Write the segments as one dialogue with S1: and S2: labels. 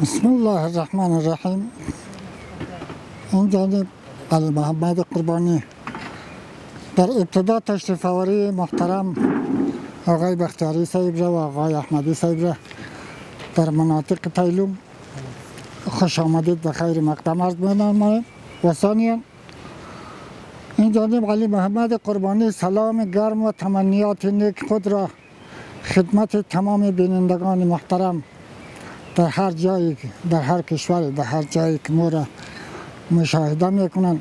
S1: بسم الله الرحمن الرحیم. این جانب علی محمد قربانی در ابتدا تشریف آوری محترم آقای بختیاری صاحب را و آقای احمدی صاحب را در مناطق تیلوم خوش آمدید به خیر مقدم عرض می‌نمایم. و ثانیاً این جانب علی محمد قربانی سلام گرم و تمنیات نیک خود را خدمت تمام بینندگان محترم در هر جایی، در هر کشور، در هر جایی که ما را مشاهده میکنند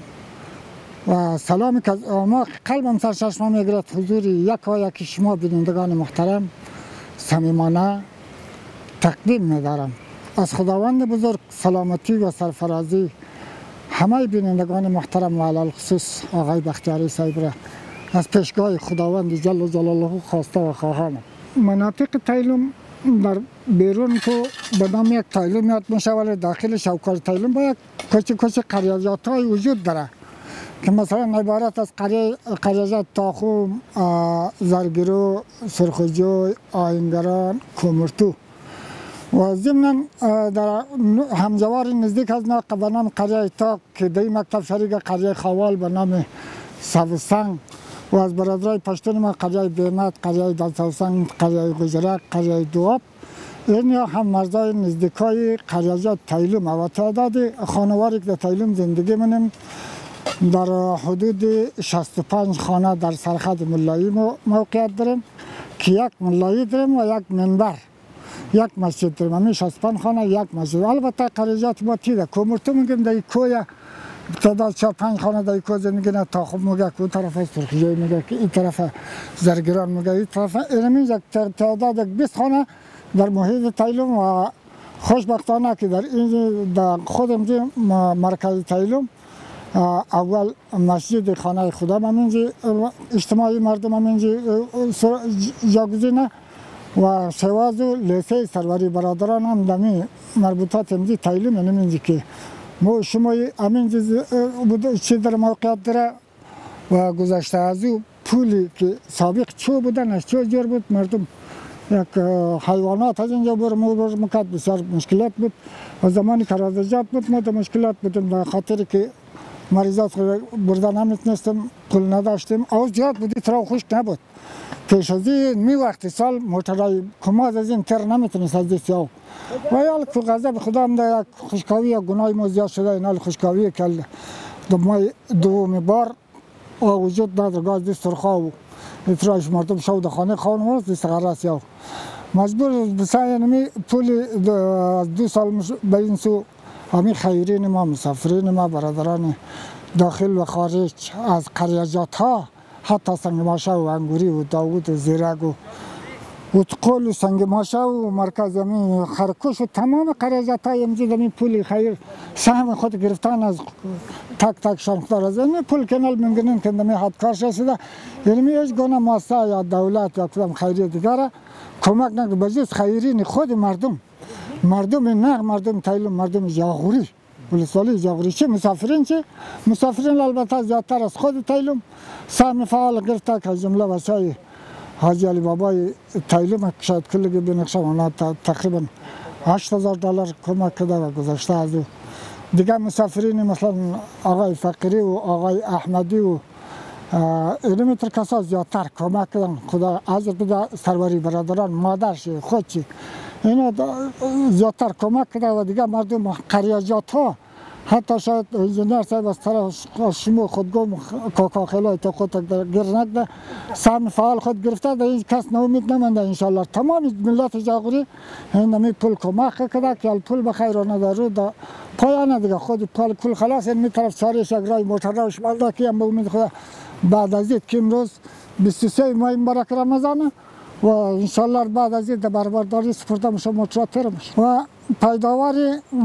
S1: و سلامی که ما قلبم سرچشمه میگیرد حضور یکی شما بینندگان محترم صمیمانه تقدیم میدارم. از خداوند بزرگ سلامتی و سرفرازی همه بینندگان محترم و علال خصوص آقای بختیاری صاحب را از پیشگاه خداوند جل جلاله خواسته و خواهام. مناطق تیلوم در بیرون تو به نام یک تیلوم یاد میشه، ولی داخل شوکار تیلوم با یک کوچه قریجات های وجود داره که مثلا عبارت از قریجات تاخوم، زرگرو، سرخجوی، آینگران، کومرتو و ضمن در همجوار نزدیک از ناق به نام قریه تاق که دی مکتب شریک قریه خوال به نام سوسنگ و از برادرای پشتون ما قریه بیمت، قریه دلسوسنگ، قریه گجرک، قریه دواب، این هم مرزای نزدیکای قریجات تیلوم و تعداد خانواری که در تیلوم زندگی منیم در حدود 65 خانه در سرحد ملایی موقعیت داریم که یک ملایی داریم و یک منبر، یک مسجد داریم. همین 65 خانه یک مسجد. البته قریجات ما تیده کومرتو میگیم در کوی تعداد 4-5 خانه در کوی زندگی نه، تاخوب میگه که اون طرف سرخجوی میگه که این طرف زرگران میگه این طرف، اینمی یک تعداد 20 خانه در محیط تیلوم و خوشبختانه که در این خود مرکز تیلوم اول مسجد خانه خدا همینجی اجتماعی مردم همینجی جاگزینه و سواز و لیسه سروری برادران هم دمی مربوطات همینجی تیلوم همینجی که ما شما همینجی چی در موقعیت داره و گذشته از او پولی که سابق چو بودن از چو جور بود مردم یک حیوانات از اینجا برمور مکد بسیار مشکلات بود و زمانی که رازجات بود ما در مشکلات بودیم به خاطر که مریضات بردن نمیتونستیم، پول نداشتیم، آوز زیاد بودی ترا خشک نبود. پیش از این وقتی سال موترهای کماز از این تر نمیتونست از دست یاو و یال که غضب خدا هم در یک خشکاوی یا گناه ما زیاد شده اینال خشکاوی که دومی بار وجود نداره گاز دست سرخا و اتراش مردم شود خانه خانه هست دست غرس یاو مجبور بسیار پول 2 سال به این سو همین خیرین ما، مسافرین ما، برادران داخل و خارج از قریجات ها حتی سنگ ماشه و انگوری و داوود و زیرگ و اتقل و سنگ ماشه و مرکز همین خرکوش و تمام قریجات های امجید همین پول خیر سهم خود گرفتن از تک شانخدار از این پول کنال میگنین که همین حدکار شده. یعنی هیچ گونه مؤسسه یا دولت یا کدام خیریه دیگر کمک نکرد بجز خیرین خود مردم نه مردم تیلوم، مردم جاغوری ولسوالی جاغوری چه مسافرین چه مسافرین البته زیادتر از خود تیلوم سهم فعال گرفته که جمله وسای حاجی علی بابای تیلوم که شاید کلگی بنقشه اونا تقریبا $8,000 کمک کرده و گذاشته از او دیگه مسافرین مثلا آقای فقیری و آقای احمدی و اینمی تر کسا زیادتر کمک کردن. خدا عزت بده سروری برادران مادرش خودچی اینا زیادتر کمک کرده و دیگه مردم قریجات ها حتی شاید انجینر صاحب از طرف شما خودگم کاکا خیلای تا خود گر نکده سهم فعال خود گرفته در این کس نومید نمانده انشالله. تمام ملت جاغوری اینمی پول کمک کرده که پول بخیرانه در رو در پایانه دیگه خود پول خلاص این می طرف چارش یک رای موتر روش مالده که هم به امید خدا بعد از این که امروز 23 ماه مبارک رمضانه و انشالله بعد از این در بربرداری سپرده میشه متراتر میشه و پیداوار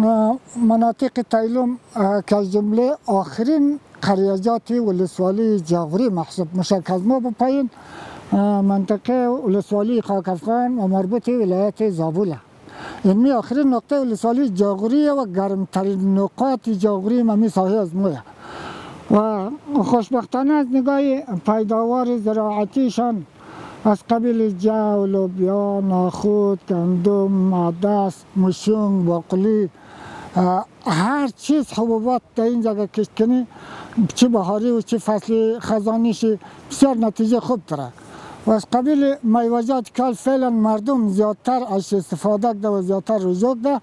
S1: مناطق تیلوم که از جمله آخرین قریجات ولسوالی جاغوری محسوب میشه که از ما به پایین منطقه ولسوالی خاک افغان و مربوط ولایت زابوله. این آخرین نقطه ولسوالی جاغوری و گرمترین نقاط جاغوری ممی ساحه از مویه و خوشبختانه از نگاه پیداوار زراعتیشان از قبیل جو، لوبیا، نخود، گندم، عدس، مشونگ، باقلی، هر چیز حبوبات در این جگه کشت کنی، چه بهاری و چه فصل خزانیش بسیار نتیجه خوب داره. و از قبیل میوه‌جات که فعلا مردم زیادتر از استفاده ده و زیادتر رجوع ده،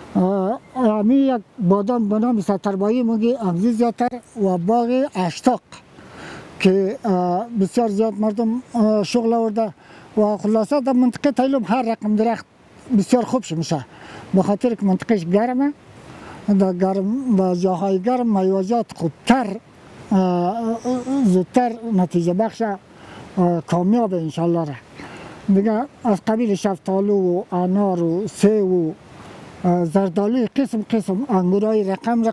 S1: امی یک بادام به نام ستربایی میگی امزی زیادتر و باغ اشتاق که بسیار زیاد مردم شغل آورده و خلاصه در منطقه تیلوم هر رقم درخت بسیار خوب میشه، به خاطر که منطقهش گرمه. در گرم و جاهای گرم میوه‌جات خوبتر زودتر نتیجه بخش کامیاب انشالله را. دیگه از قبیل شفتالو و انار و سیب و زردالوی قسم قسم، انگورای رقم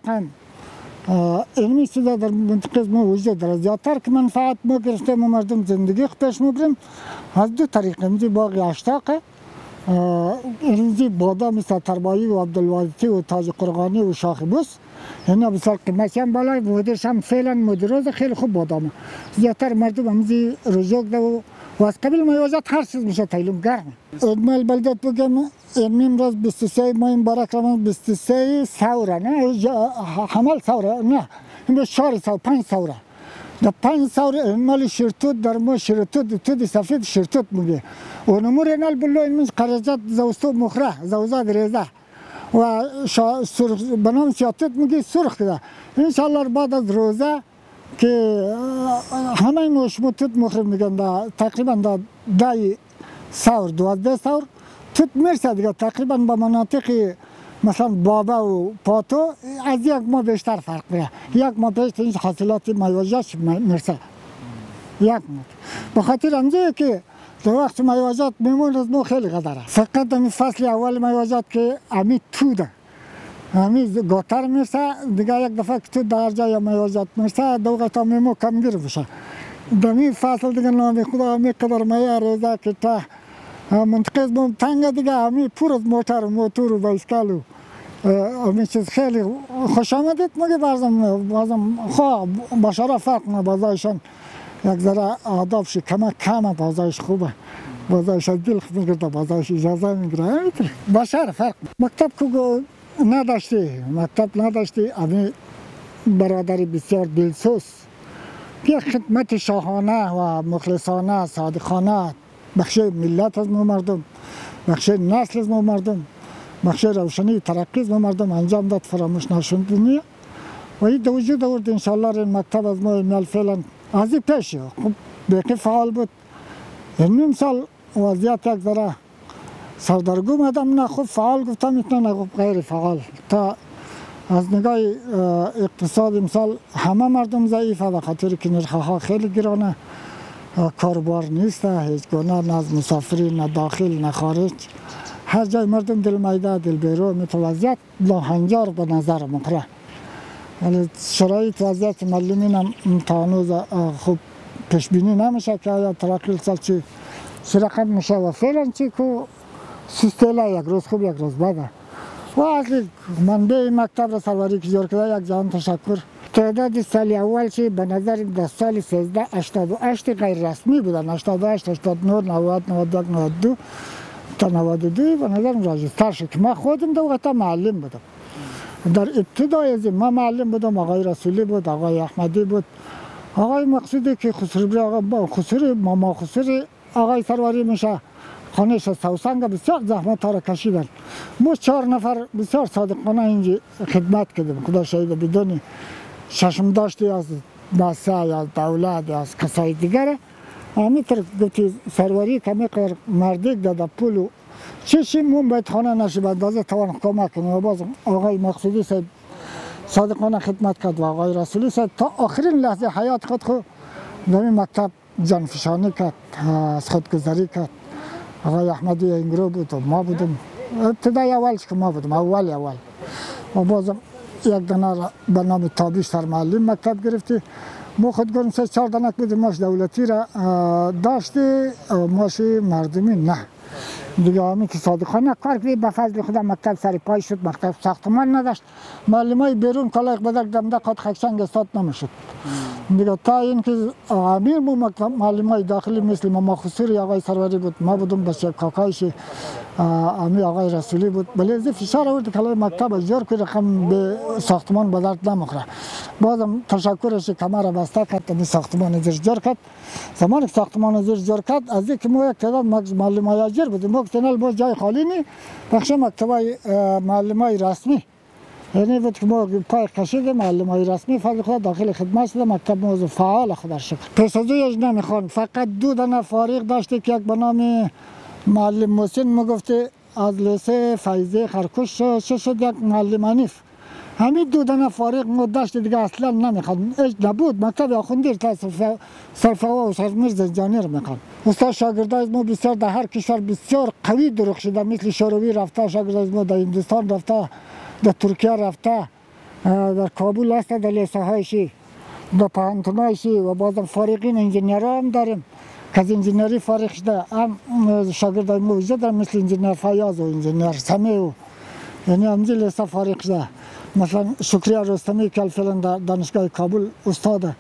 S1: علمی چیزا در منطقه ما وجود داره. زیادتر که منفعت ما گرفته ما مردم زندگی پیش میبریم از دو طریق. امروز باغ اشتاقه، امروز بادام ستربایی و عبدالوادی و تاج قرغانی و شاخ بوس، اینا بسیار قیمتی هم بالای بودش هم فعلا مدروز خیلی خوب بادامه. زیادتر مردم امروز رجوع ده و از قبیل میوه‌جات هر چیز میشه تیلوم گرمه. اجمال بلدت بگم امروز 23 ماه مبارک رمضان 23 سوره، نه حمل سوره، نه این 4 سوره 5 سوره. در 5 سوره مال شرطوت در ما شرطوت تود سفید شرطوت میگه و نمور اینال بلو این قرجات زوستو مخره زوزاد ریزه و بنام سیاتوت میگه سرخ ده. انشالله بعد از روزه که همه مشموتوت مخرب میگن تقریبا دا 10 سور 12 سور توت میرسه دیگه، تقریبا با مناطق مثلا بابا و پاتو از یک ماه بیشتر فرق میره. یک ماه پیش این حاصلات میوه‌جات میرسه یک ماه. به خاطر همزه که در وقت میوه‌جات میمون از ما خیلی قدره. فقط این فصل اول میوه‌جات که امی توده امی گاتر میرسه دیگه، یک دفعه که تو در جای میوه‌جات میرسه دو قطعه میمو کمگیر بشه. در این فصل دیگه نامی خدا امی قدر میوه ریزه که تا منطقه ما تنگه دیگه، امی پر از موتور و بایسکل و امی چیز خیلی خوش آمدید میگه. بازم خواه باشارا فرق نه، بازایشان یک ذره آدابش کمه بازایش خوبه، بازایش دل میگرده، بازایش اجازه میگیره. باشار فرق. مکتب که نداشتی امی برادری بسیار دلسوز که خدمت شاهانه و مخلصانه صادقانه بخش ملت از ما مردم، بخش نسل از ما مردم، بخش روشنی ترقی از ما مردم انجام داد، فراموش نشدنیه و این دو وجود آورد. انشالله این مکتب از ما ایمیل فعلا از این پیشه خوب بیقی فعال بود. این سال وضعیت یک ذره سردرگم آدم نه خوب فعال گفتم نه خوب غیر فعال. تا از نگاه اقتصاد امسال همه مردم ضعیفه به خاطر که نرخ‌ها خیلی گرانه، کاربار نیست هیچ گونه، نه از مسافرین نه داخل نه خارج، هر جای مردم دل میده دل بیرو متوضعیت لاهنجار به نظر مقره. ولی شرایط وضعیت معلمین هم تانوز خوب پیش بینی نمیشه که آیا ترقی سال چی رقم میشه و فعلا چی که سیستلا یک روز خوب یک روز بده. و اصلی منبع مکتب را سروری که جور کرده یک جان تشکر. تعداد سال اول چی به نظر در سال 1388 غیر رسمی بودن، 88 89 90 91 92 تا 92 به نظر راجستر شد که ما خودم دو قطعه معلم بودم. در ابتدای از ما معلم بودم، آقای رسولی بود، آقای احمدی بود، آقای مقصودی که ماما خسروی آقای سروری میشه خانهش سوسنگ بسیار زحمت ها را کشیدن. ما 4 نفر بسیار صادقانه اینجا خدمت کردیم. خدا شاید بدون چشم داشتی از بسه یا از دولت یا از کسای دیگر همینطور گفتی سروری کمی قدر مردک داده پول و چیشی مون باید خانه نشی به اندازه توان کمک کنیم. و باز آقای مقصودی صاحب صادقانه خدمت کرد و آقای رسولی صاحب تا آخرین لحظه حیات خود در این مکتب جانفشانی کرد، از خودگذری کرد. آقای احمدی این گروه بود و ما بودم ابتدای اولش که ما بودم اول و بازم یک دانه به نام تابیش سر معلم مکتب گرفتی. ما خود گرم 3-4 دانه بودیم، ماش دولتی را داشتی ماش مردمی نه. دیگه همین که صادقانه کار کردی به فضل خدا مکتب سر پای شد، مکتب ساختمان نداشت، معلمای بیرون کالای بدک دمده قد خشنگ استاد نمیشد دیگه. تا اینکه امیر بود مکتب معلمای داخلی مثل ماما خسوری آقای سروری بود، ما بودم بچه کاکایش امیر آقای رسولی بود، ولی فشار آورد کالای مکتب جور که رقم به ساختمان به درد نمیخوره. بازم تشکرش کمر بسته کرد تا ساختمان زیر جور کرد. زمانی که ساختمان زیر جور کرد از اینکه ما یک تعداد معلمای اجر بودیم، ما که باز جای خالی نی بخش مکتبای معلمای رسمی، یعنی بود که ما پای کشید معلمای رسمی فضل خدا داخل خدمت شده، مکتب موضوع فعال خدا شکر. پسازویش نمیخوان، فقط 2 دانه فارغ داشته که یک به نام معلم محسن میگفته از لیسه فیضه خرکوش شد یک معلم حنیف. همین 2 دانه فارغ ما داشته دیگه اصلا نمیخواد، هیچ نبود. مکتب آخوندی تا صرفوا و سرمیر زنجانی رو میخوان. استاد شاگردای ما بسیار در هر کشور بسیار قوی دروغ شده، مثل شوروی رفته، شاگردای ما در هندوستان رفته، در ترکیه رفته، در کابل هست، در لیسه هایشی، در پانتونایشی و بازم فارغین انجینیرها هم داریم که از انجینیری فارغ شده. هم شاگردای ما وجود دارم مثل انجینیر فیاض و انجینیر سمیع، یعنی همزی لیسه فارغ شده. مثلا شکریه رستمی که فعلا در دانشگاه کابل استاده،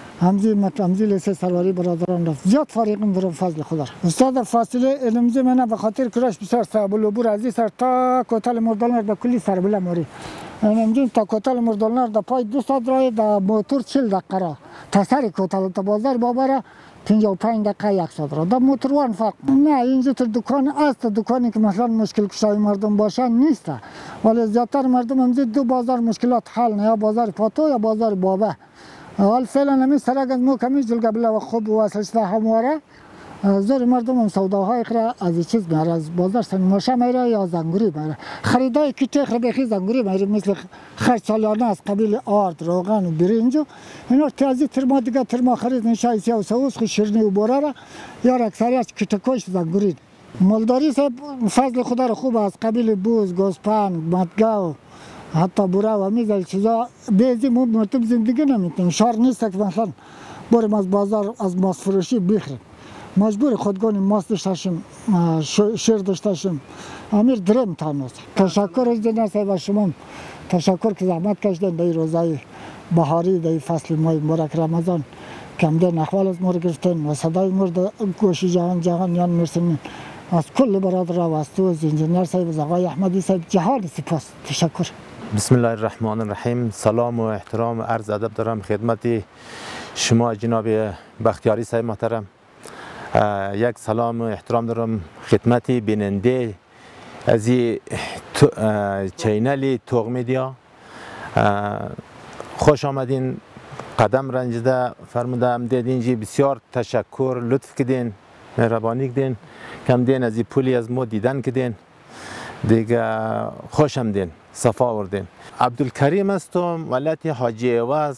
S1: همزی لیسه سروری برادران رفت. زیاد فارغین در فضل خدا. استاد فاصله علمزی منه به خاطر کراش بسیار صعب العبور از این سر تا کوتل مردالنر به کلی سر بله موری. همین تا کوتل مردالنر در پای 2 ساعت راه در موتور 40 دقیقه را تا سر کوتل تا بازار بابا 55 دقیقه 1 ساعت را در موتروان فرق. نه اینجا تو دکان است، دکانی که مثلا مشکل کشای مردم باشه نیست، ولی زیادتر مردم همزی 2 بازار مشکلات حل نه، یا بازار پاتو یا بازار بابا. حال فعلا همین سرک از مو کمی جلگبله و خوب وصل شده همواره، زور مردم هم سوداهای خرا از چیز میاره، از بازار سنماشه میره یا زنگوری میره. خریدای کیته خرا بخی زنگوری میره، مثل خرج سالانه از قبیل آرد، روغن و برنج و اینا تازی ترما دیگه ترما خرید نشای سیاه و سوس خو شیرینی و بوره را یا اکثریت کیتکوش زنگوری. مالداری صاحب فضل خدا رو خوب از قبیل بوز، گوسپند، مدگاو، حتی بوره و میزل چیزا بیزی مو مرتب زندگی نمیتونیم. شهر نیست که مثلا بریم از بازار از ماست فروشی بخریم، مجبور خودگانی ماست داشتیم، شیر داشتیم. امیر درم تانوست. تشکر از جناب صاحب و شما، تشکر که زحمت کشیدین در روزای بهاری در فصل ماه مبارک رمضان کم دین احوال از ما رو گرفتین و صدای مورد گوش جهانیان میرسونین. از کل برادر و از تو از انجینیر صاحب از آقای احمدی صاحب جهان سپاس. تشکر.
S2: بسم الله الرحمن الرحیم. سلام و احترام عرض ادب دارم خدمت شما جناب بختیاری صاحب محترم. یک سلام و احترام دارم خدمت بیننده از چینل توغ میدیا. خوش آمدین، قدم رنجیده فرمودم دیدین، بسیار تشکر، لطف کردین، مهربانی کردین، کم دین از پولی از ما دیدن کردین دیگه، خوش آمدین، صفا آوردین. عبدالکریم هستم، ولایت حاجی عوض،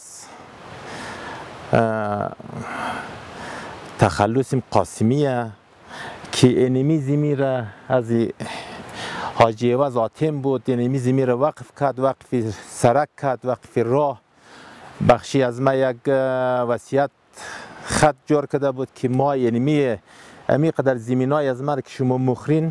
S2: تخلصم قاسمیه که اینمی زمین از حاجی عوض آتم بود، اینمی زمین را وقف کرد، وقف سرک کرد، وقف راه. بخشی از ما یک وصیت خط جور کرده بود که ما اینمی امی قدر زمینای از ما که شما مخرین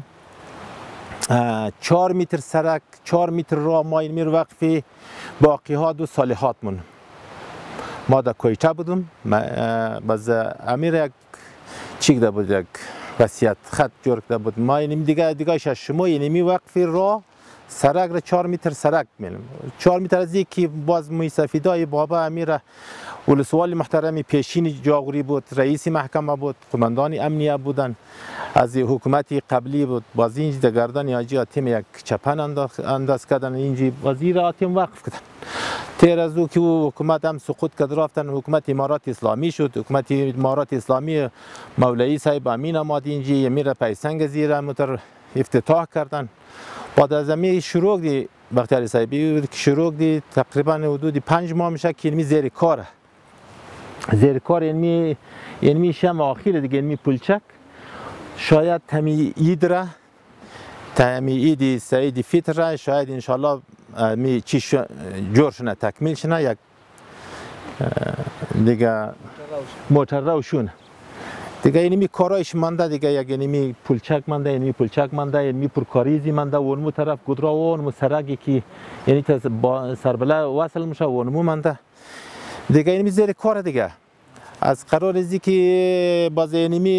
S2: 4 متر سرک، 4 متر راه ما اینمی رو وقف باقی ها 2 صالحات مون. ما در کویته بودم، باز امیر یک چی کرده بود، یک وصیت خط جور کرده بود. ما اینمی دیگه شما اینمی وقف راه سرک را 4 متر سرک میلم. 4 متر از یکی باز موی سفیدای بابا امیر ولسوالی محترمی پیشین جاغوری بود، رئیس محکمه بود، قماندان امنیه بودن، از حکومت قبلی بود. باز اینج در گردن حاجی آتم یک چپن انداز کردن، اینجی وزیر آتم وقف کردن. تیر از او که او حکومت هم سقوط کرد رفتن حکومت امارات اسلامی شد. حکومت امارات اسلامی مولوی صاحب امین آمد اینجی امیر پیسنگ زیر متر افتتاح کردن. بعد از امی شروع دی بختیاری صاحبی بود که شروع دی تقریبا حدود 5 ماه میشه که اینمی زیر کاره. زیر کار اینمی شم آخیر دیگه، اینمی پولچک شاید تمیید را، تمیید سعید فیتر را شاید انشالله می چی جور شنه تکمیل شنه، یک دیگه موتر روشونه دیگه اینمی کارایش مانده دیگه یک اینمی پولچک مانده اینمی پولچک مانده اینمی پرکاریزی مانده و اونمو طرف گدرا و اونمو سرگی که یعنی تا سربلا وصل میشه و اونمو مانده دیگه اینمی زیر کار دیگه از قرار ازی که باز اینمی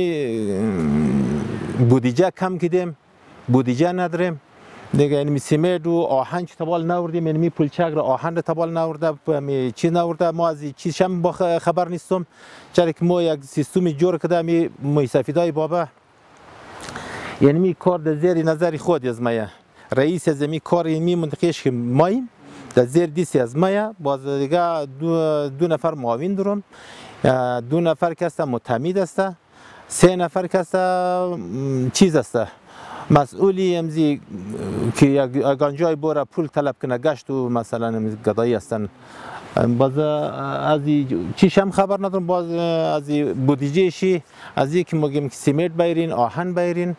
S2: بودجه کم کردیم بودجه نداریم دیگه اینمی سیمرد و آهن چه تبال نوردیم اینمی پولچک را آهن را تبال نورده چی نورده ما از چیز شم با خبر نیستم چرا که ما یک سیستمی جور کده می سفیدای بابا یعنی می کار در زیر نظر خود از مایه رئیس از می کار اینمی منطقیش که ماییم در زیر دیسی از مایه باز دیگه دو نفر معاون دارم 2 نفر کسته متمید است 3 نفر کسته چیز است مسئولی امزی که یک جای بوره پول طلب کنه گشت و مثلا گدایی هستن باز از چیش هم خبر ندارم باز از بودجه شی از اینکه میگیم سیمنت بیرین آهن بیرین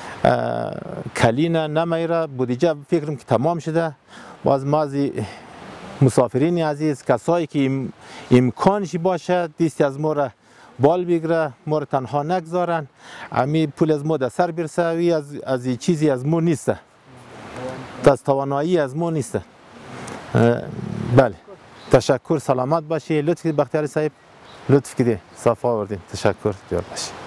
S2: کلینه نمیره بودجه فکرم که تمام شده باز ما از مسافرین عزیز کسایی که امکانشی باشه دیستی از ما بال بگیره ما رو تنها نگذارن امی پول از ما در سر برسه وی از چیزی از ما نیست از توانایی از ما نیست بله تشکر سلامت باشی لطفی بختیاری صاحب لطف کردی صفا آوردین تشکر جواب باشی